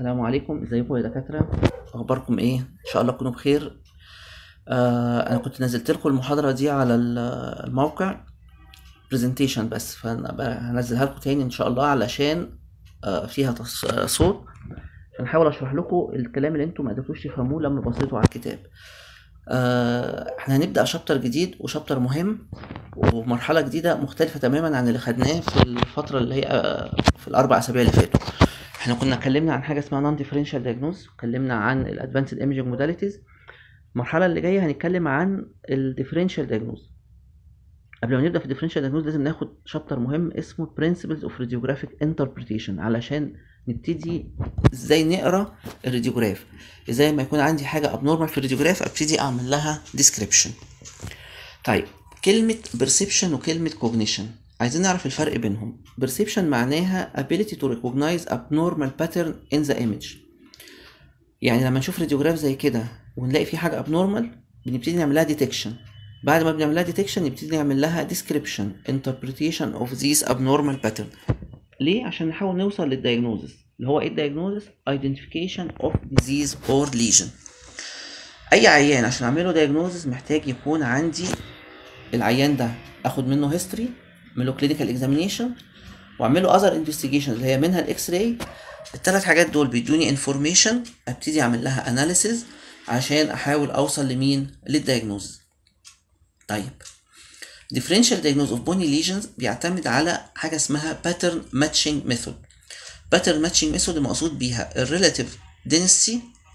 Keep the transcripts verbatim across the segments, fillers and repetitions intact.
السلام عليكم، ازيكم يا دكاترة؟ اخباركم ايه؟ ان شاء الله تكونوا بخير. آه انا كنت نزلت لكم المحاضرة دي على ال- الموقع برزنتيشن بس، فانا بقى هنزلها لكم تاني ان شاء الله علشان آه فيها تص- آه، صوت، هنحاول اشرح لكم الكلام اللي انتم ما قدرتوش تفهموه لما بصيتوا على الكتاب. آه احنا هنبدأ شابتر جديد وشابتر مهم ومرحلة جديدة مختلفة تماما عن اللي خدناه في الفترة اللي هي آه، في الأربع أسابيع اللي فاتوا. احنا كنا اتكلمنا عن حاجة اسمها نون ديفرنشال دايجنوز، اتكلمنا عن الادفانسد ايميجنج موداليتيز. المرحلة اللي جاية هنتكلم عن الديفرنشال دايجنوز. قبل ما نبدأ في الديفرنشال دايجنوز لازم ناخد شابتر مهم اسمه Principles of Radiographic Interpretation علشان نبتدي ازاي نقرا الراديوجراف، ازاي ما يكون عندي حاجة abnormal في الراديوجراف ابتدي اعمل لها description. طيب، كلمة perception وكلمة cognition عايزين نعرف الفرق بينهم. perception معناها ability to recognize abnormal pattern in the image، يعني لما نشوف راديوجراف زي كده ونلاقي فيه حاجة abnormal بنبتدي نعمل لها detection. بعد ما بنعمل لها detection نبتدي نعمل لها description interpretation of these abnormal pattern. ليه؟ عشان نحاول نوصل للdiagnosis اللي هو ايه الdiagnosis؟ identification of disease or lesion. اي عيان عشان اعمله diagnosis محتاج يكون عندي العيان ده اخد منه history، اعمله clinical examination، واعمله other investigation اللي هي منها الاكس راي. الثلاث حاجات دول بيدوني information ابتدي اعمل لها analysis عشان احاول اوصل لمين؟ للdiagnosis. طيب، differential diagnosis of bony lesions بيعتمد على حاجة اسمها pattern matching method. pattern matching method المقصود بيها ال relative density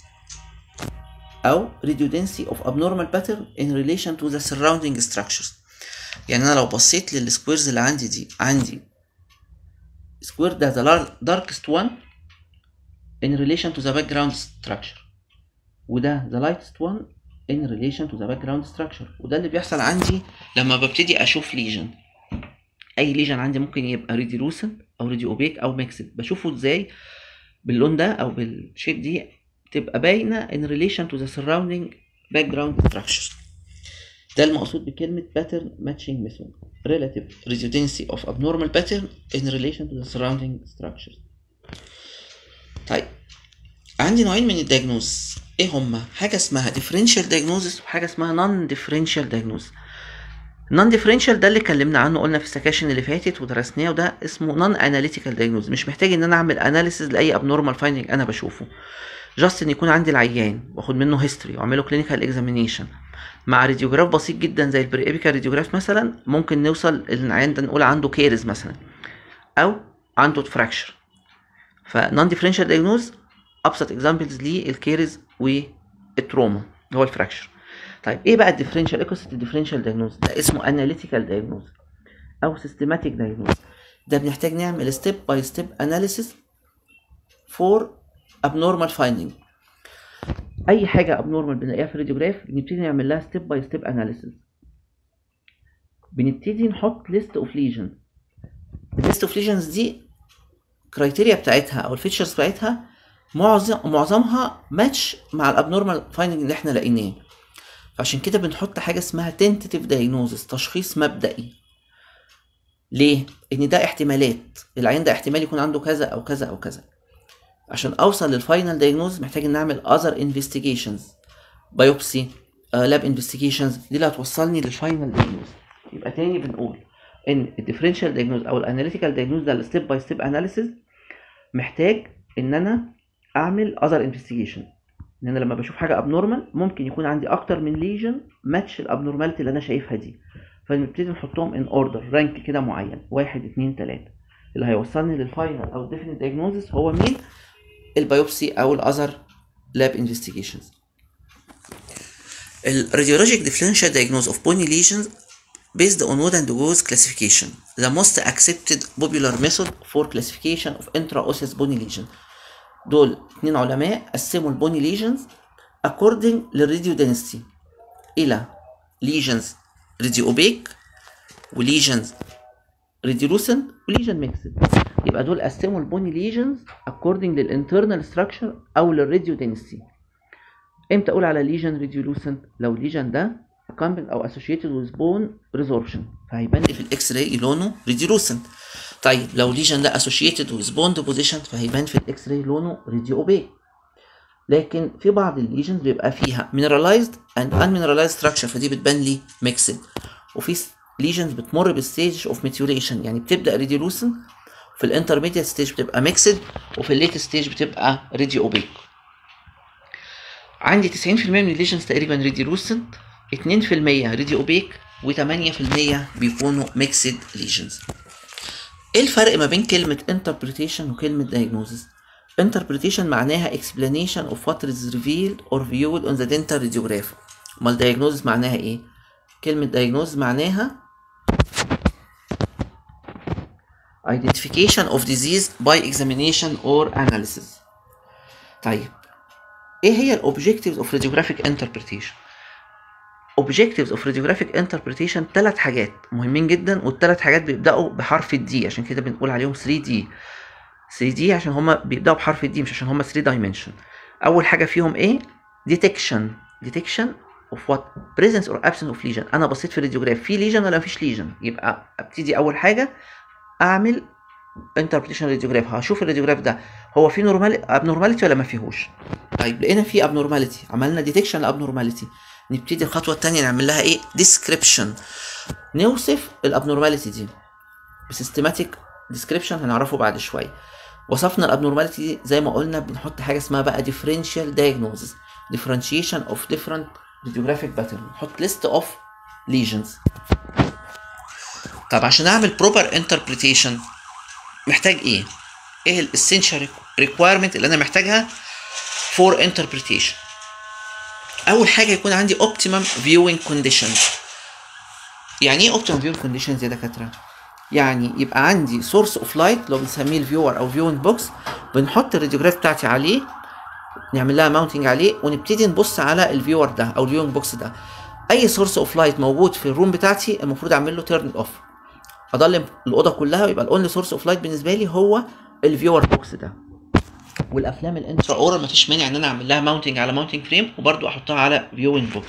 أو radio density of abnormal pattern in relation to the surrounding structures. يعني أنا لو بصيت للسكويرز اللي عندي دي، عندي سكوير ده the darkest one in relation to the background structure، وده the lightest one in relation to the background structure. وده اللي بيحصل عندي لما ببتدي اشوف ليجن. اي ليجن عندي ممكن يبقى ريدي لوسن او ريدي اوبيك او ميكسد، بشوفه ازاي؟ باللون ده او بالشيب دي تبقى باينه in relation to the surrounding background structure. ده المقصود بكلمه pattern matching method relative residency of abnormal pattern in relation to the surrounding structures. طيب، عندي نوعين من الدياجنوز، ايه هما؟ حاجه اسمها differential diagnosis وحاجه اسمها non differential diagnosis. non differential ده اللي اتكلمنا عنه، قلنا في السكاشن اللي فاتت ودرسناه، وده اسمه non analytical diagnosis. مش محتاج ان انا اعمل analysis لاي abnormal finding انا بشوفه، جاست ان يكون عندي العيان واخد منه history واعمله clinical examination مع راديوجراف بسيط جدا زي البريبيكال راديوجراف مثلا، ممكن نوصل العيان ده نقول عنده كيرز مثلا او عنده فراكشر. ف non differential diagnosis ابسط اكزامبلز ليه الكيرز والتروما هو الفراكشر. طيب، ايه بقى الديفرنشال؟ ايه قصه الديفرنشال دايجنوز؟ ده اسمه اناليتيكال دايجنوز او سيستماتيك دايجنوز. ده بنحتاج نعمل ستيب باي ستيب اناليسيس فور ابنورمال فايندينج. اي حاجه ابنورمال بنلاقيها في الراديوجراف بنبتدي نعمل لها ستيب باي ستيب اناليسيس. بنبتدي نحط ليست اوف ليجن. الليست اوف ليجنز دي كرايتيريا بتاعتها او الفيتشرز بتاعتها معظم معظمها ماتش مع الابنورمال فايندينج اللي احنا لقيناه. فعشان كده بنحط حاجه اسمها tentative diagnosis، تشخيص مبدئي. ليه؟ ان ده احتمالات، العيان ده احتمال يكون عنده كذا او كذا او كذا. عشان اوصل للفاينل دايجنوز محتاج ان اعمل other investigations، بايوبسي، لاب انفستيجيشنز، دي اللي هتوصلني للفاينل دايجنوز. يبقى تاني بنقول ان الديفرنشال دايجنوز او الاناليتيكال دايجنوز ده الستيب باي ستيب اناليسيس، محتاج ان انا اعمل other investigation. ان انا لما بشوف حاجه ابنورمال ممكن يكون عندي اكتر من ليجن ماتش الابنورماليتي اللي انا شايفها دي، فنبتدي نحطهم ان اوردر رانك كده معين، واحد اتنين تلاته. اللي هيوصلني للفاينل او الديفينيت دايجنوزس هو مين؟ البيوبسي او الاذر لاب انفستيجيشنز. الراديولوجيك ديفرنشال دايجنوز اوف بوني ليجنز based on Wood and Gose classification, the most accepted popular method for classification of intraosseous bony lesion. دول اتنين علماء قسموا البوني ليجنز according للراديو دنسيتي الى ليجنز راديو اوبيك وليجنز راديو لوسنت وليجن ميكسد. يبقى دول قسموا البوني ليجنز according للانترنال ستراكشر او للراديو دنسيتي. امتى اقول على ليجن راديو لوسنت؟ لو الليجن ده accompanied او associated with bone resorption، فهيبان لي في الاكس راي لونه ريديولوسنت. طيب لو ليجن ده associated with bone deposition فهيبان في الاكس راي لونه ريديو اوبيك. لكن في بعض الليجنز بيبقى فيها mineralized and unmineralized structure فدي بتبان لي mixed، وفي ليجنز بتمر بالستيج اوف ميتيوليشن يعني بتبدا ريديولوسنت، في الانترميديت ستيج بتبقى ميكسد، وفي الليت ستيج بتبقى ريديو اوبيك. عندي تسعين في المية من الليجنز تقريبا ريديولوسنت، اتنين في المية ريديو اوبيك، وتمانية في المية بيكونوا ميكسد ليجنز. ايه الفرق ما بين كلمة interpretation وكلمة diagnosis؟ interpretation معناها explanation of what is revealed or viewed on the dental radiograph. امال diagnosis معناها ايه؟ كلمة diagnosis معناها identification of disease by examination or analysis. طيب ايه هي ال objectives of radiographic interpretation؟ objectives of radiographic interpretation ثلاث حاجات مهمين جدا، والثلاث حاجات بيبدأوا بحرف الدي، عشان كده بنقول عليهم ثري دي. ثري دي عشان هما بيبدأوا بحرف الدي مش عشان هما ثري dimension. أول حاجة فيهم ايه؟ detection detection of what presence or absence of lesion. أنا بصيت في الراديوجراف في ليجن ولا مفيش ليجن، يبقى أبتدي أول حاجة أعمل interpretation راديوجراف، هشوف الراديوجراف ده هو فيه نورمال abnormality ولا ما فيهوش. طيب لقينا فيه abnormality، عملنا detection لابنورماليتي، نبتدي الخطوة التانية نعمل لها ايه؟ description، نوصف الابنورماليتي دي بسيستماتيك description هنعرفه بعد شوية. وصفنا الابنورماليتي دي زي ما قلنا بنحط حاجة اسمها بقى differential diagnosis، differentiation of different radiographic pattern، نحط list of lesions. طب عشان اعمل proper interpretation محتاج ايه؟ ايه ال essential requirement اللي انا محتاجها for interpretation؟ اول حاجه يكون عندي optimum viewing conditions. يعني ايه optimum viewing conditions يا دكاتره؟ يعني يبقى عندي source of light لو بنسميه الفيور او viewing box، بنحط الراديوجراف بتاعتي عليه، نعمل لها ماونتنج عليه، ونبتدي نبص على الفيور ده او الفيوينج بوكس ده. اي source of light موجود في الروم بتاعتي المفروض اعمل له turn off، اضلم الاوضه كلها، ويبقى الاونلي source of light بالنسبه لي هو الفيور بوكس ده. والافلام الانترا اورال مفيش مانع ان انا اعمل لها ماونتنج على ماونتنج فريم، وبرده احطها على فيوينج بوكس.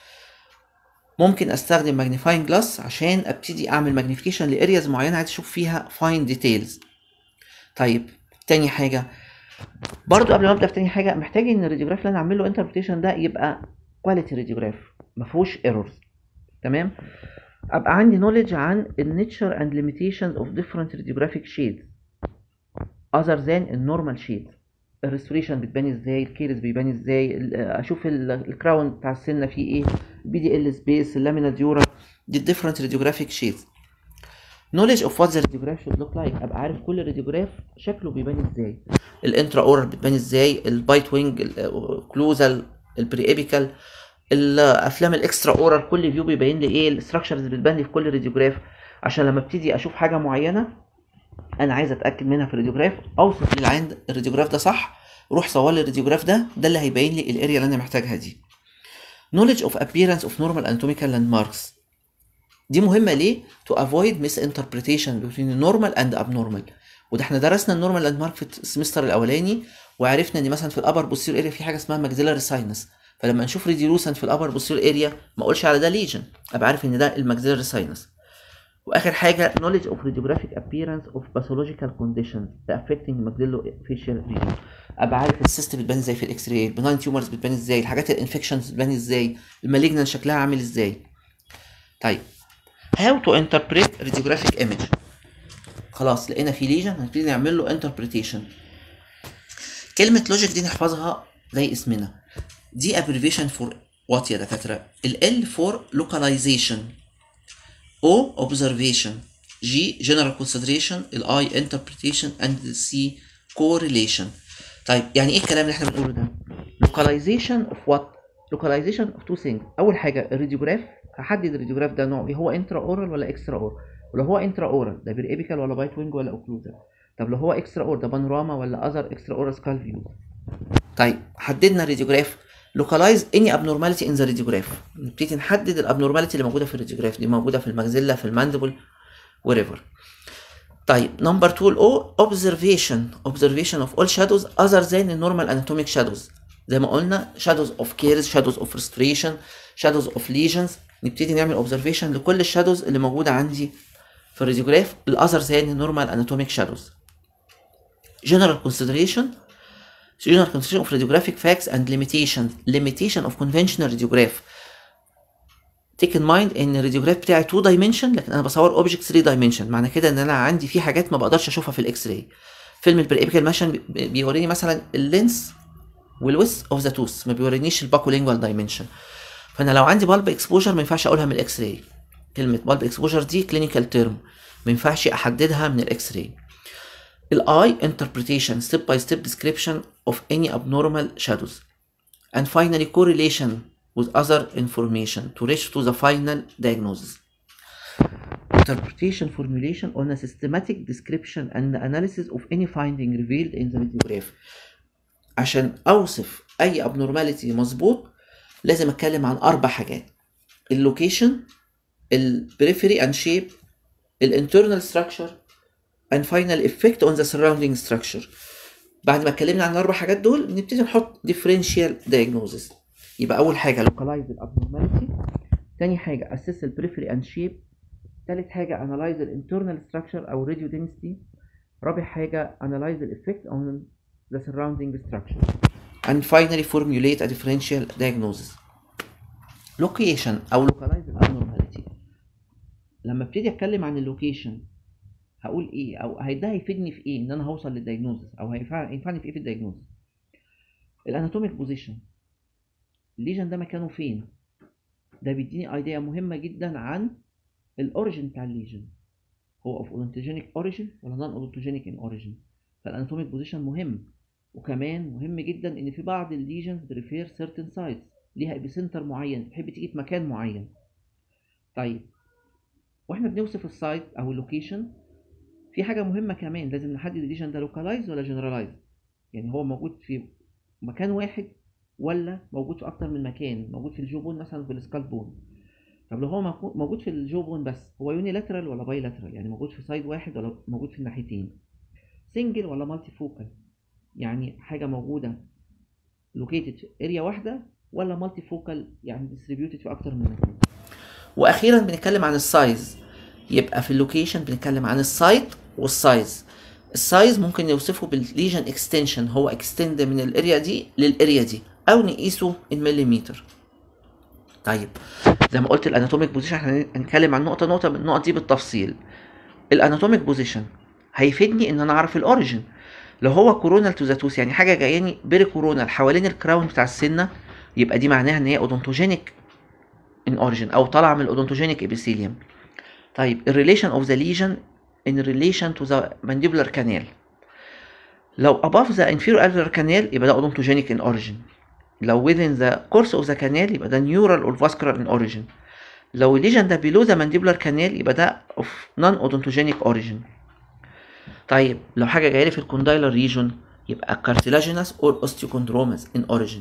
ممكن استخدم ماجنيفاينج جلاس عشان ابتدي اعمل ماجنيفيكيشن لارياز معينه عايز اشوف فيها فاين ديتيلز. طيب تاني حاجه برضو قبل ما ابدا في تاني حاجه، محتاج ان الراديوجراف اللي انا اعمل له انتربريتيشن ده يبقى كواليتي راديوجراف ما فيهوش ايرورز. تمام، ابقى عندي نوليدج عن النيتشر اند ليميتيشنز اوف ديفرنت راديوجرافيك شيدز اذر ذان النورمال شيد. الريستوريشن بتبان ازاي، الكيرز بيبان ازاي، اشوف الكراون بتاع السنه فيه ايه، البي دي ال سبيس، اللامينا ديورا، دي الديفرنت راديوجرافيك شيدز. knowledge of what the radiograph should look like، ابقى عارف كل راديوجراف شكله بيبان ازاي، الانترا اورال بتبان ازاي، البايت وينج، الكلوزال، البري الافلام الاكسترا اورال كل فيو بيبين لي ايه الاستراكشرز اللي بتبان لي في كل راديوجراف، عشان لما ابتدي اشوف حاجه معينه انا عايز اتاكد منها في الراديوجراف، اوصف للعين الراديوجراف ده صح، روح صور لي الراديوجراف ده، ده اللي هيبين لي الاريا اللي انا محتاجها دي. knowledge of appearance of normal anatomical landmarks، دي مهمه ليه؟ to avoid misinterpretation between normal and abnormal. وده احنا درسنا النورمال لاندمارك في السمستر الاولاني، وعرفنا ان مثلا في الابر بوستيريور اريا في حاجه اسمها ماكسيلاري ساينس، فلما نشوف ريديولوسنت في الابر بوستيريور اريا ما اقولش على ده ليجن، ابقى عارف ان ده الماكسيلاري ساينس. واخر حاجه knowledge of radiographic appearance of pathological conditions affecting maxillofacial region، ابقى عارف السيست بتبان ازاي في الاكس راي، البناين تيومرز بتبان ازاي، الحاجات الانفكشنز بتبان ازاي، المالجنان شكلها عامل ازاي. طيب how to interpret radiographic image، خلاص لقينا في ليجن هنبتدي نعمل له interpretation. كلمه لوجيك دي نحفظها زي اسمنا، دي abbreviation for what يا دكاتره؟ ال L for localization، O observation، G general consideration، ال I interpretation and the C correlation. طيب يعني ايه الكلام اللي احنا بنقوله ده؟ localization of what؟ localization of two things. اول حاجه الراديوجراف، هحدد الراديوجراف ده نوعه ايه، هو انترا اورال ولا اكسترا اورال؟ ولو هو انترا اورال ده بير ايبيكال ولا بايت وينج ولا اوكلوزال؟ طب لو هو اكسترا اورال ده بانوراما ولا اذر اكسترا اورال سكال فيو؟ طيب حددنا الراديوجراف، localize any abnormality in the radiograph، نبتدي نحدد الابنورماليتي اللي موجوده في الراديوجراف، دي موجوده في الماكسيلا، في الماندبل، wherever. طيب نمبر اتنين او observation observation of all shadows other than the normal anatomic shadows، زي ما قلنا shadows of caries، shadows of restoration، shadows of lesions، نبتدي نعمل اوبزرفيشن لكل الشادوز اللي موجوده عندي في الراديوجراف الاذر ذان النورمال اناتوميك شادوز. general consideration general consideration of radiographic facts and limitations limitation of conventional radiograph. take in mind ان الراديوجراف بتاعي تو dimension لكن انا بصور اوبجكت ثري dimension، معنى كده ان انا عندي في حاجات ما بقدرش اشوفها في الاكس راي. فيلم البريبيكال ماشن بيوريني مثلا اللينس والويس اوف ذا توث، ما بيورينيش الباكولينجوال دايمنشن. فانا لو عندي بالب اكسبوجر ما ينفعش اقولها من الاكس راي. كلمه بالب اكسبوجر دي كلينيكال تيرم ما ينفعش احددها من الاكس راي. الاي interpretation step by step description of any abnormal shadows and finally correlation with other information to reach to the final diagnosis. Interpretation formulation on a systematic description and analysis of any finding revealed in the radiograph. عشان اوصف اي abnormality مظبوط لازم اتكلم عن اربع حاجات: اللوكيشن، البريفري and shape، الانترنال structure and final effect on the surrounding structure. بعد ما اتكلمنا عن الاربع حاجات دول نبتدي نحط differential diagnosis. يبقى اول حاجه localize الابنورماليتي، تاني حاجه assess البريفري and shape، تالت حاجه analyze الانترنال structure او radio density، رابع حاجه analyze the effect on the surrounding structure and finally formulate a differential diagnosis. location او localize الابنورماليتي، لما ابتدي اتكلم عن اللوكيشن هقول ايه او ده هيفيدني في ايه ان انا هوصل للدايجنوزس او هينفعني في ايه في الدايجنوزس. الاناتوميك بوزيشن، الليجن ده مكانه فين، ده بيديني ايديا مهمه جدا عن الاوريجن بتاع الليجن، هو اوف اودونتوجينيك اوريجن ولا نون اودونتوجينيك ان اوريجن. فالاناتوميك بوزيشن مهم، وكمان مهم جدا ان في بعض الليجنز بريفير سيرتن سايتس ليها ابيسنتر معين، بتحب تيجي في مكان معين. طيب واحنا بنوصف السايت او اللوكيشن في حاجه مهمه كمان، لازم نحدد الليجن ده لوكالايز ولا جنرالايز، يعني هو موجود في مكان واحد ولا موجود في اكتر من مكان، موجود في الجو بون مثلا في السكال بون. طب لو هو موجود في الجو بون بس، هو يونيلاترال ولا باي لاترال، يعني موجود في سايد واحد ولا موجود في الناحيتين، سنجل ولا مالتي فوكال، يعني حاجه موجوده لوكيتد في اريا واحده ولا مالتي فوكال يعني ديستريبيوتد في اكتر من مكان. واخيرا بنتكلم عن السايز، يبقى في اللوكيشن بنتكلم عن السايت والسايز. السايز ممكن نوصفه بالليجن اكستنشن، هو اكستند من الاريا دي للاريا دي، او نقيسه المليمتر. طيب زي ما قلت الاناتوميك بوزيشن احنا هنتكلم عن نقطه نقطه من النقط دي بالتفصيل. الاناتوميك بوزيشن هيفيدني ان انا اعرف الاوريجن. لو هو كورونال تو ذا توث يعني حاجه جاياني بيري كورونال حوالين الكراون بتاع السنه، يبقى دي معناها ان هي اودونتوجينيك ان اوريجن او طالعه من الاودونتوجينيك ابيثيليوم. طيب الريليشن اوف ذا ليجن in relation to the mandibular canal. لو above the inferior alveolar canal يبقى ده odontogenic in origin. لو within the course of the canal يبقى ده neural or vascular in origin. لو الليجن ده below the mandibular canal يبقى ده of non-odontogenic origin. طيب لو حاجة جاية لي في الكوندايلر ريجون يبقى cartilaginous or osteochondromous in origin.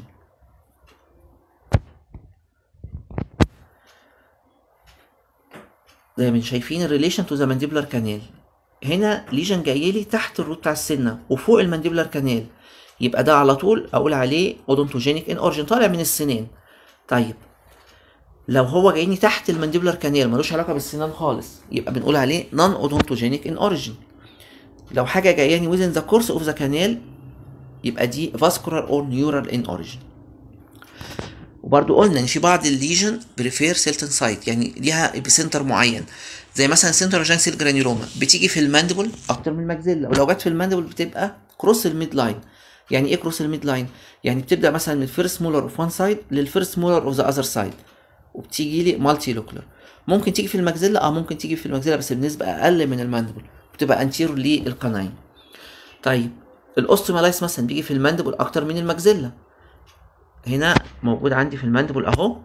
زي ما شايفين الريليشن تو ذا مانديبولار كانال، هنا ليجن جاي لي تحت الروت بتاع السنه وفوق المانديبولار كانال، يبقى ده على طول اقول عليه اودونتوجينيك ان اوريجن، طالع من السنان. طيب لو هو جايني تحت المانديبولار كانال ملوش علاقه بالسنان خالص يبقى بنقول عليه نون اودونتوجينيك ان اوريجن. لو حاجه جاياني within the course of the canal يبقى دي vascular or neural in origin. وبرضو قلنا ان في بعض الليجن بريفير سيلتن سايت، يعني ليها ابيسنتر معين، زي مثلا سنتر جانسيل جرانيولوما بتيجي في المانديبل اكتر من الماكسيلا، ولو جت في المانديبل بتبقى كروس الميد لاين. يعني ايه كروس الميد لاين؟ يعني بتبدا مثلا من الفيرست مولر اوف وان سايد للفيرست مولر اوف ذا اذر سايد، وبتيجي لي مالتي لوكلر. ممكن تيجي في الماكسيلا، اه ممكن تيجي في الماكسيلا بس بنسبه اقل من المانديبل، بتبقى انتيرو للقناين. طيب الاوستومالايس مثلا بيجي في المانديبل اكتر من الماكسيلا، هنا موجود عندي في المانديبل اهو،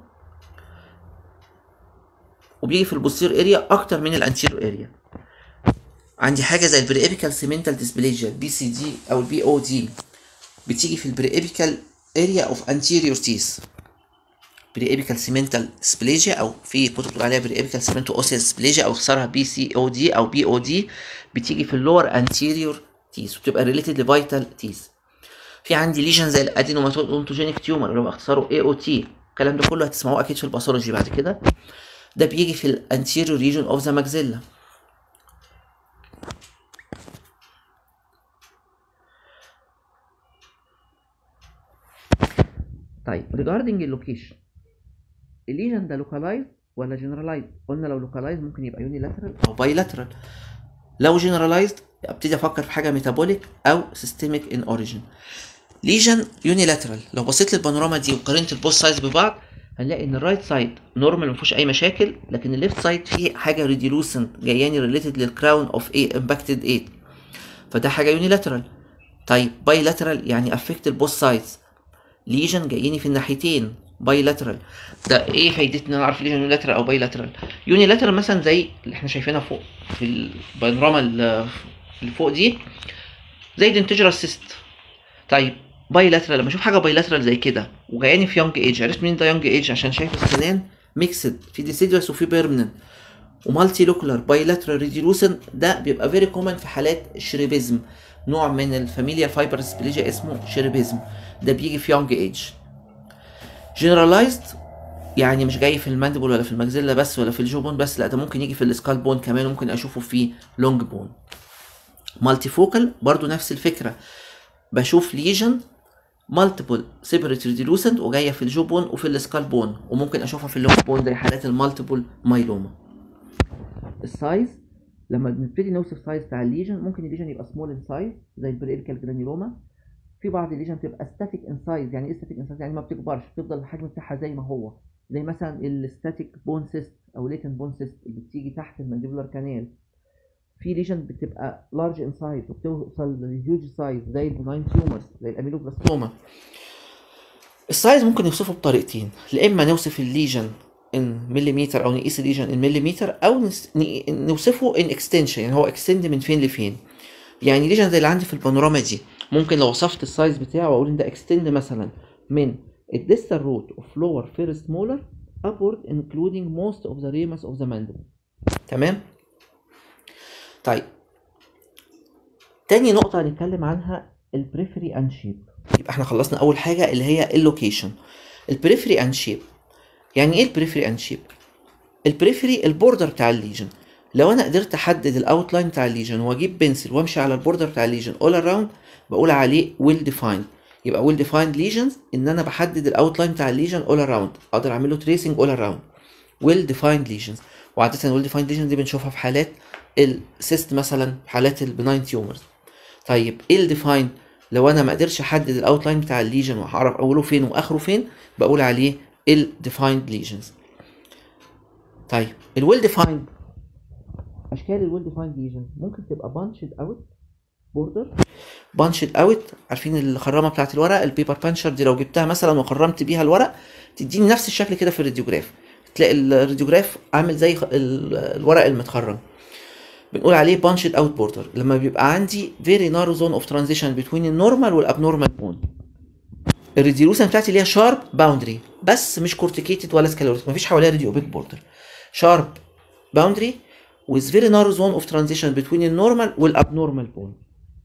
وبيجي في البوستير اريا اكتر من الانتيرو اريا. عندي حاجه زي البريابيكال سيمنتال ديسبليجيا البي سي دي او البي او دي، بتيجي في البريابيكال اريا اوف انتيريور تيث. بريابيكال سيمنتال ديسبليجيا او في كتب بتقول عليها بريابيكال سيمنتو اوسيال ديسبليجيا او اختصارها بي سي او دي او بي او دي، بتيجي في اللور انتيريور تيث وبتبقى ريليتد لفيتال تيث. في عندي ليجن زي الادينوماتوجينيك تيومر اللي هو اختصاره اي او تي، الكلام ده كله هتسمعوه اكيد في الباثولوجي بعد كده. ده بيجي في الانتيريور ريجون اوف ذا ماكسيلا. طيب regarding اللوكيشن، الليجن ده لوكالايز ولا جنرالايز؟ قلنا لو لوكالايز ممكن يبقى يونيلاترال او بايلاترال. لو جنرالايزد ابتدي افكر في حاجه ميتابوليك او سيستميك ان اوريجين. ليجن يونيلاترال، لو بصيت للبانوراما دي وقارنت البوث سايدز ببعض هنلاقي ان الرايت سايد نورمال ما فيهوش اي مشاكل، لكن الليفت سايد فيه حاجه ريديلوسنت جاياني ريليتد للكراون اوف ايه امباكتد ايه، فده حاجه يونيلاترال. طيب بايلاترال يعني افكت البوث سايدز، ليجن جاييني في الناحيتين بايلاترال. ده ايه فايدتنا ان انا اعرف ليجن يونيلاترال او بايلاترال؟ يونيلاترال مثلا زي اللي احنا شايفينها فوق في البانوراما اللي فوق دي زي دنتجرال سيست. طيب بايلاترال لما اشوف حاجه بايلاترال زي كده وجاياني في يونج ايج، عرفت منين ده يونج ايج؟ عشان شايف السنان ميكسد في ديسيدوس وفي بيرمننت ومالتي لوكولار بايلاترال ريديلوسن. ده بيبقى فيري كومن في حالات الشريبيزم، نوع من الفاميليا فايبر سبليجيا اسمه شريبيزم، ده بيجي في يونج ايج. جنرالايزد يعني مش جاي في المانديبل ولا في الماكسيلا بس ولا في الجوبون بس، لا ده ممكن يجي في السكال بون كمان، وممكن اشوفه في لونج بون. مالتي فوكال برضو نفس الفكره، بشوف ليجن مالتيبل سيبريت ريديلوسنت وجايه في الجو بون وفي السكال بون، وممكن اشوفها في اللونج بون زي حالات المالتيبل مايلوما. السايز لما بنبتدي نوصف سايز بتاع الليجن، ممكن الليجن يبقى سمول ان سايز زي البريلكال جرانيلوما، في بعض الليجن تبقى ستاتيك ان سايز. يعني ايه ستاتيك ان سايز؟ يعني ما بتكبرش، بتفضل الحجم بتاعها زي ما هو، زي مثلا الستاتيك بون سيست او ليتن بون سيست اللي بتيجي تحت المانديبولار كانال. في ليجن بتبقى لارج ان سايز وبتوصل لهيوج سايز زي البناين تيومرز زي الاميلوبلاستوما. السايز ممكن نوصفه بطريقتين، يا اما نوصف الليجن ان مليمتر او نقيس الليجن ان مليمتر، او نوصفه ان اكستنشن يعني هو اكستند من فين لفين. يعني ليجن زي اللي عندي في البانوراما دي ممكن لو وصفت السايز بتاعه واقول ان ده اكستند مثلا من الديستال روت اوف لور فيرست مولر upward including most of the ramus of the mandible. تمام. طيب تاني نقطة هنتكلم عنها البريفري اند شيب. يبقى احنا خلصنا اول حاجة اللي هي اللوكيشن. البريفري اند شيب يعني ايه البريفري اند شيب؟ البريفري البوردر بتاع الليجن. لو انا قدرت احدد الاوتلاين بتاع الليجن واجيب بنسل وامشي على البوردر بتاع الليجن اول اراوند بقول عليه ويل ديفايند. يبقى ويل ديفايند ليجنز ان انا بحدد الاوتلاين بتاع الليجن اول اراوند، اقدر اعمل له تريسنج اول اراوند. ويل ديفايند ليجنز، وعاده ويل ديفايند ليجنز دي بنشوفها في حالات السيست مثلا، في حالات البناين تيومرز. طيب ايه الديفايند؟ لو انا ما قدرش احدد الاوتلاين بتاع الليجن وهعرف اوله فين واخره فين بقول عليه الديفايند ليجنز. طيب الويل ديفايند، اشكال الويل ديفايند ليجن ممكن تبقى بانشد اوت بوردر. بانشد اوت عارفين الخرامه بتاعت الورق البيبر بانشر دي، لو جبتها مثلا وخرمت بيها الورق تديني نفس الشكل كده في الراديوجراف، تلاقي الراديوجراف عامل زي الورق المتخرم، بنقول عليه بانشد اوت بوردر. لما بيبقى عندي فيري نارو زون اوف ترانزيشن بين النورمال والابنورمال بون، الريديولوشن بتاعتي ليها شارب باوندري بس مش كورتيكيتد ولا سكالوريتد، مفيش حواليها راديوبيك بوردر، شارب باوندري with very narrow zone of transition between النورمال والابنورمال بون.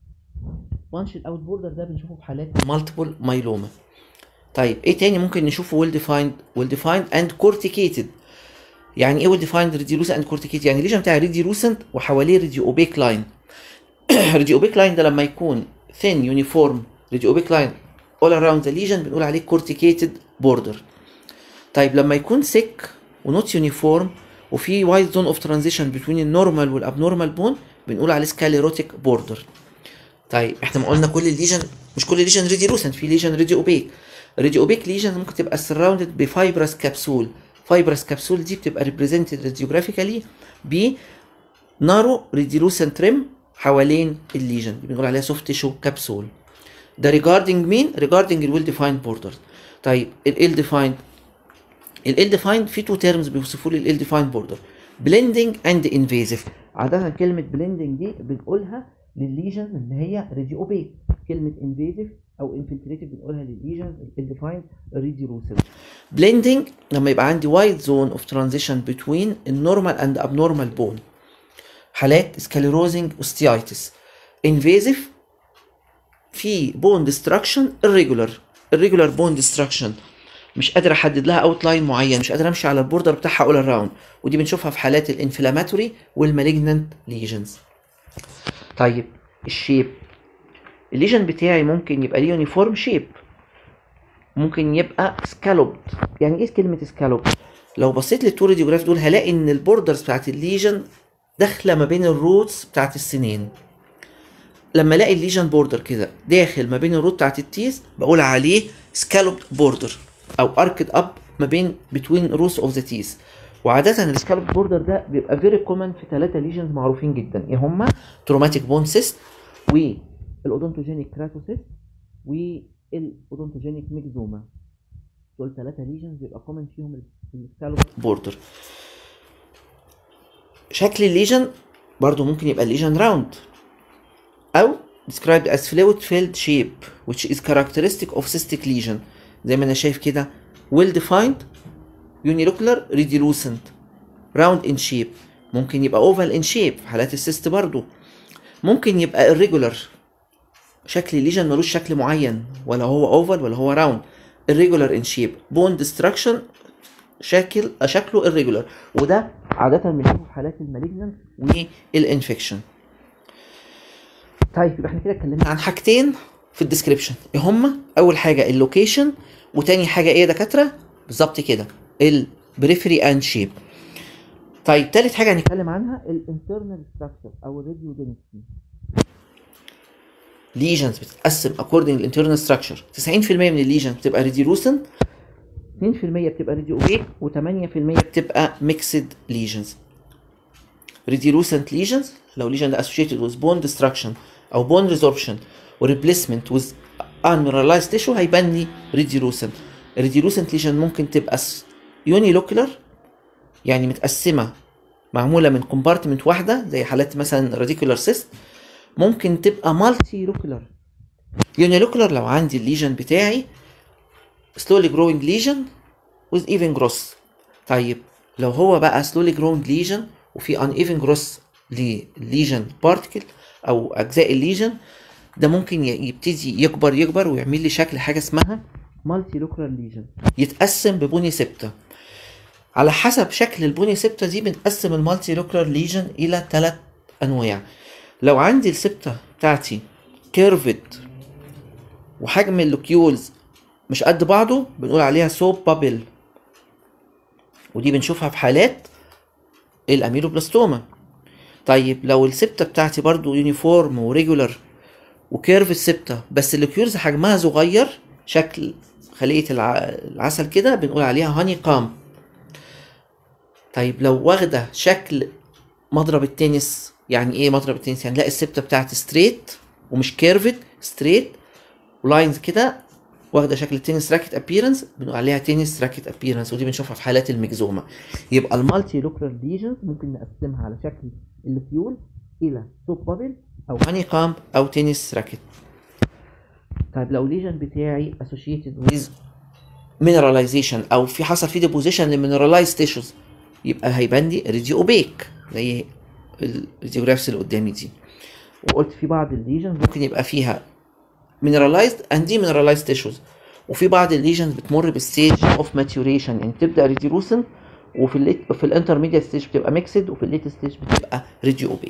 بانشد اوت بوردر ده بنشوفه في حالات مالتيبل مايلوما. طيب ايه تاني ممكن نشوفه؟ ويل ديفايند ويل ديفايند اند كورتيكيتد. يعني ايه ويل ديفايند ريديولوسنت اند كورتيكيتد؟ يعني الليجن بتاعي ريديولوسنت وحواليه راديوبيك لاين. راديوبيك لاين ده لما يكون thin uniform راديوبيك لاين all around the lesion بنقول عليه corticated border. طيب لما يكون thick ونوت يونيفورم وفي وايد زون اوف ترانزيشن بين النورمال والابنورمال بون بنقول عليه سكاليروتيك بوردر. طيب احنا ما قلنا كل الليجن، مش كل ليجن ريديولوسنت، في ليجن ريديو اوبيك. ريديو اوبيك ليجن ممكن تبقى سراوندد بفايبرس كبسول. فايبرس كبسول دي بتبقى ريبريزنتد راديوجرافيكالي ب نارو ريديولوسنت ريم حوالين الليجن، بنقول عليها سوفت تيشو كبسول. ده ريجاردنج مين؟ ريجاردنج الويل ديفايند بوردرز. طيب ال ديفايند، ال ديفايند في تو تيرمز بيوصفوا لي ال ديفايند بوردر، بليندنج اند انفيزيف. عاده كلمه بليندنج دي بنقولها للليجن اللي هي ريديو اوبيك، كلمه انفيزيف او انفلتريتيف بنقولها للليجن ال ديفايند ريديولوسنت. بليندنج لما يبقى عندي وايد زون اوف ترانزيشن بتوين النورمال اند ابنورمال بون، حالات سكاليروزنج اوستيايتس. انفيزيف في بون ديستراكشن irregular irregular بون ديستراكشن، مش قادر احدد لها اوت لاين معين، مش قادر امشي على البوردر بتاعها اول اراوند، ودي بنشوفها في حالات الانفلاماتوري والمالجنانت ليجنز. طيب الشيب، الليجن بتاعي ممكن يبقى ليه يونيفورم شيب، ممكن يبقى سكالوبد. يعني ايه كلمه سكالوبد؟ لو بصيت للتو راديوجراف دول هلاقي ان البوردرز بتاعت الليجن داخله ما بين الروتس بتاعت السنين. لما الاقي الليجن بوردر كده داخل ما بين الروت بتاعت التيث بقول عليه سكالوبد بوردر او اركد اب ما بين بتوين روتس اوف ذا تيث. وعاده السكالوبد بوردر ده بيبقى فيري كومن في ثلاثه ليجنز معروفين جدا، ايه هما؟ تروماتيك بون سيست، والاودونتوجينيك كراتوسيست، والاودونتوجينيك ميكزوما. دول ثلاثه ليجنز بيبقى كومن فيهم السكالوبد بوردر. شكل الليجن برضو ممكن يبقى الليجن راوند او described as fluid filled shape which is characteristic of cystic lesion، زي ما انا شايف كده well defined unilocular radiolucent round in shape. ممكن يبقى oval in shape في حالات السيست برضو. ممكن يبقى irregular، شكل الليجن ملوش شكل معين، ولا هو oval ولا هو round، irregular in shape. bone destruction، شكل شكله irregular، وده عادة بنشوفه في حالات المالجنان والانفكشن. طيب يبقى احنا كده اتكلمنا عن حاجتين في الديسكريبشن، ايه هما؟ اول حاجه اللوكيشن، وتاني حاجه ايه يا دكاتره؟ بالظبط كده البريفري اند شيب. طيب تالت حاجه هنتكلم عنها الانترنال ستراكشر او الراديوجينيسيس. ليجنز بتتقسم اكوردنج للانترنال ستراكشر، تسعين في المية من الليجنز بتبقى ريديولوسنت، اتنين في المية بتبقى راديو-اوبيك، وتمانية في المية بتبقى ميكسد ليجنز. ريديولوسنت ليجنز لو ليجن ده associated with bone destruction او bone resorption و replacement with unmineralized tissue هيبان لي radiolucent. radiolucent lesion ممكن تبقى unilocular، يعني متقسمه معموله من compartment واحده زي حالات مثلا radicular cyst. ممكن تبقى multilocular. unilocular لو عندي الليجن بتاعي slowly growing lesion with even growth. طيب لو هو بقى slowly growing lesion وفي uneven growth لليجن بارتكل او اجزاء الليجن، ده ممكن يبتدي يكبر يكبر ويعمل لي شكل حاجه اسمها مالتي لوكرال ليجن، يتقسم ببوني سبتا. على حسب شكل البوني سبتا دي بنقسم المالتي لوكرال ليجن الى ثلاث انواع. لو عندي السبتا بتاعتي كيرفد وحجم اللوكيولز مش قد بعضه بنقول عليها سوب بابل، ودي بنشوفها في حالات الاميلوبلاستوما. طيب لو السبتة بتاعتي برضو يونيفورم وريجولار وكيرف السبتة بس اللوكيولز حجمها صغير شكل خلية العسل كده بنقول عليها هاني كام. طيب لو واخدة شكل مضرب التنس، يعني ايه مضرب التنس؟ يعني نلاقي السبتة بتاعتي ستريت ومش كيرفد، ستريت ولاينز كده واخده شكل التنس راكت ابييرنس بنقول عليها تنس راكت ابييرنس، ودي بنشوفها في حالات الميكزوما. يبقى المالتي لوكرال ليجنز ممكن نقسمها على شكل اللوكيول الى سوب بابل او هاني كامب او تنس راكت. طيب لو ليجن بتاعي associated with mineralization او في حصل فيه ديبوزيشن لمينرالايز تيشوز يبقى هيبان لي راديو اوبيك زي الراديوجرافز اللي قدامي دي. وقلت في بعض الليجن ممكن يبقى فيها mineralized and demineralized tissues، وفي بعض الليجنز بتمر بالستيج اوف ماتيوريشن، يعني تبدا ريديولوسنت وفي ال في الانترميديت ستيج بتبقى ميكسد وفي الليت ستيج بتبقى راديو اوبيك.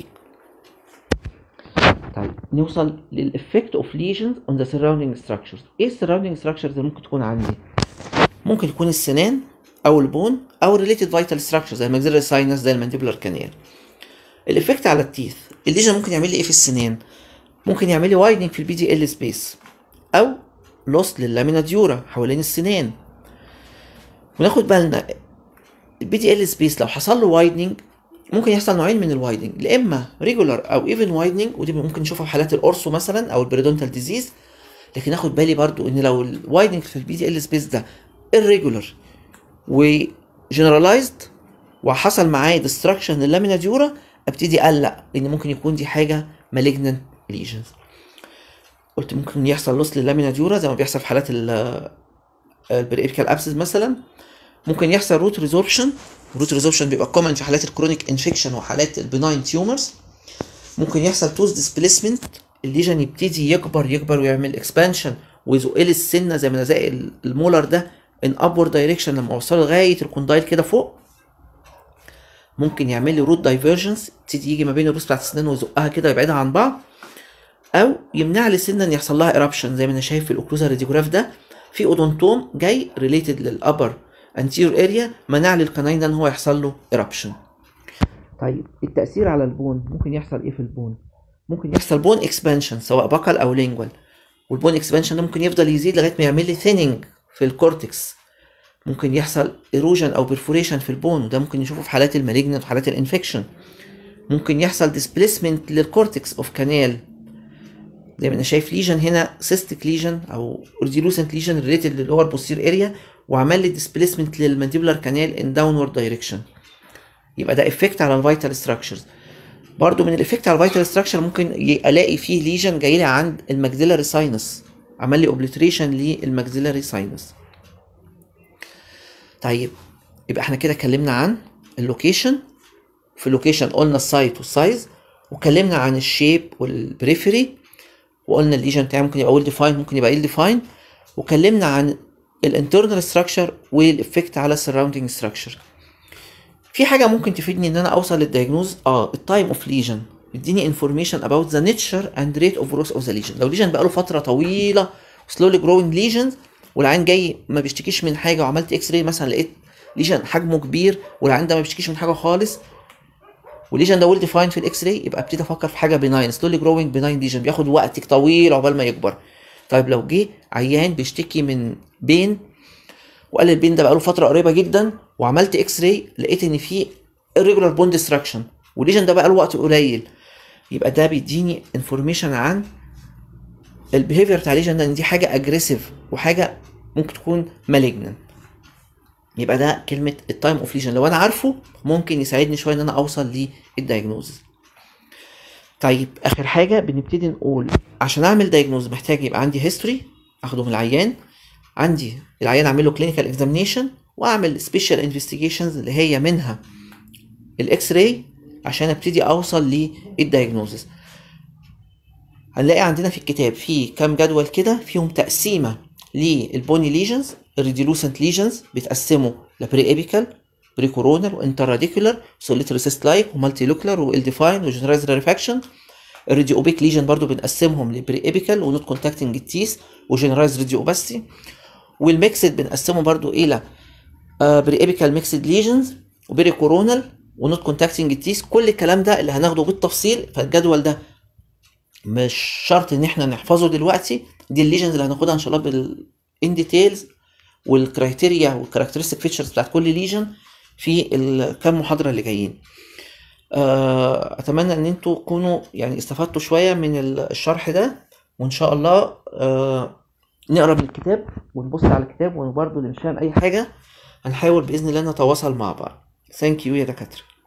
طيب نوصل للإفكت اوف ليجنز اون ذا سراوندينج ستراكشرز. ايه السراوندينج ستراكشرز اللي ممكن تكون عندي؟ ممكن يكون السنان او البون او ريليتد فايتال ستراكشر زي الماكسيلاري ساينس زي المانديبولار كانال. الإفكت على التيث، الليجن ممكن يعمل لي ايه في السنان؟ ممكن يعمل لي وايدنج في البي دي ال سبيس او لوس لللامينا ديورا حوالين السنان. وناخد بالنا البي دي ال سبيس لو حصل له وايدنج ممكن يحصل نوعين من الوايدنج، يا اما ريجولار او ايفن وايدنج، ودي ممكن نشوفها في حالات الاورثو مثلا او البريدونتال ديزيز. لكن ناخد بالي برضو ان لو الوايدنج في البي دي ال سبيس ده irregular وجنرالايزد وحصل معاه ديستراكشن لللامينا ديورا ابتدي اقلق لان ممكن يكون دي حاجه مالجننت ليجنز. قلت ممكن يحصل لوس لللامينا ديورا زي ما بيحصل في حالات البريبيكال ابسس مثلا. ممكن يحصل روت ريزوربشن، روت ريزوربشن بيبقى كومن في حالات الكرونيك انفكشن وحالات البناين تيومرز. ممكن يحصل توز ديسبليسمنت، الليجن يبتدي يكبر يكبر ويعمل اكسبانشن ويزق لي السنه زي ما زي المولر ده ان ابورد دايركشن لما اوصله لغايه الكوندايل كده فوق، ممكن يعمل لي روت دايفرجنس، تيجي يجي ما بين الروس بتاعت السنان ويزقها كده ويبعدها عن بعض، او يمنع لي سنه ان يحصل لها ايربشن زي ما انا شايف في الاوكلوزال راديوجراف ده، في اودونتوم جاي ريليتد للابر انتيريور اريا منع لي القناين ده ان هو يحصل له ايربشن. طيب التاثير على البون ممكن يحصل ايه في البون؟ ممكن يحصل بون اكسبانشن سواء بكال او لينجوال، والبون اكسبانشن ده ممكن يفضل يزيد لغايه ما يعمل لي ثيننج في الكورتكس. ممكن يحصل ايروجن او بيرفوريشن في البون، وده ممكن نشوفه في حالات المالجنت وحالات الانفكشن. ممكن يحصل ديسبليسمنت للكورتكس اوف كانال، زي ما انا شايف ليجن هنا سيستيك ليجن او ريديلوسنت ليجن ريليتد للور بوستير اريا، وعمل لي ديسبليسمنت للمانديبولار كانال ان داونورد دايركشن. يبقى ده افكت على الفيتال ستراكشرز. برضو من الافكت على الفيتال ستراكشر ممكن الاقي فيه ليجن جاي لي عند الماكسيلاري ساينس، عمل لي اوبليتريشن للماكسيلاري ساينس. طيب يبقى احنا كده اتكلمنا عن اللوكيشن. في اللوكيشن قلنا السايت والسايز، واتكلمنا عن الشيب والبريفري، وقلنا الليجن بتاعي ممكن يبقى ويل ديفاين ممكن يبقى ايل ديفاين، واتكلمنا عن الانترنال ستراكشر والافكت على السراوندينج ستراكشر. في حاجه ممكن تفيدني ان انا اوصل للدايجنوز، اه التايم اوف ليجن يديني انفورميشن اباوت ذا نيتشر اند ريت اوف جروث اوف ذا ليجن. لو ليجن بقاله فتره طويله سلولي جروينج ليجنز والعين جاي ما بيشتكيش من حاجه، وعملت اكس راي مثلا لقيت ليجن حجمه كبير والعين ده ما بيشتكيش من حاجه خالص، والليجن ده ويل ديفاين في الاكس راي، يبقى ابتدي افكر في حاجه بناين سلولي جروينج بناين ليجن بياخد وقت طويل عقبال ما يكبر. طيب لو جه عيان بيشتكي من بين وقال البين ده بقاله فتره قريبه جدا، وعملت اكس راي لقيت ان في irregular bone destruction والليجن ده بقاله وقت قليل، يبقى ده بيديني انفورميشن عن البيهيفير بتاع الليجن ده، ان دي حاجه اجريسيف وحاجه ممكن تكون مالجنن. يبقى ده كلمه التايم اوف ليجن، لو انا عارفه ممكن يساعدني شويه ان انا اوصل للدايجنوز. طيب اخر حاجه بنبتدي نقول عشان اعمل دايجنوز محتاج يبقى عندي هيستوري اخده من العيان، عندي العيان اعمل له كلينيكال اكزامينيشن، واعمل سبيشال انفستيجيشنز اللي هي منها الاكس راي عشان ابتدي اوصل للدايجنوزس. هنلاقي عندنا في الكتاب في كام جدول كده فيهم تقسيمه للبوني ليجنز. الريديلوسنت ليجنز بيتقسموا لبري ابيكال بري كورونال وانتراديكولار سوليتري سيست لايك ومالتي لوكلر وال ديفاين وجنرايز ريفاكشن. الريديو اوبيك ليجن برضو بنقسمهم لبري ابيكال ونوت كونتاكتنج التيس وجنرايز ريديو اوباستي. والميكسد بنقسمه برضو الى بري ابيكال ميكسد ليجنز وبري كورونال ونوت كونتاكتنج التيس. كل الكلام ده اللي هناخده بالتفصيل، فالجدول ده مش شرط ان احنا نحفظه دلوقتي، دي الليجنز اللي هناخدها ان شاء الله بالان ديتيلز والكرايتيريا والكاركترستيك فيتشرز بتاعت كل ليجن في الكام محاضره اللي جايين. اتمنى ان انتوا تكونوا يعني استفدتوا شويه من الشرح ده، وان شاء الله نقرا من الكتاب ونبص على الكتاب، وبرضه اللي مش فاهم اي حاجه هنحاول باذن الله نتواصل مع بعض. ثانك يو يا دكاتره.